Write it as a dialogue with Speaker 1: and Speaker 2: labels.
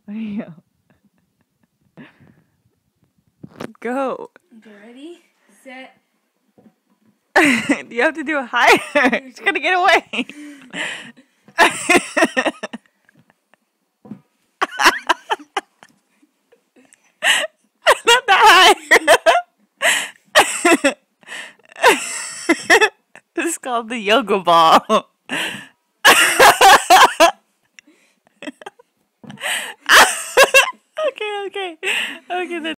Speaker 1: Yeah. Go.
Speaker 2: Okay, ready, set.
Speaker 1: You have to do it higher. She's gonna get away. Not that high. This is called the yoga ball. Okay, okay. Okay, then.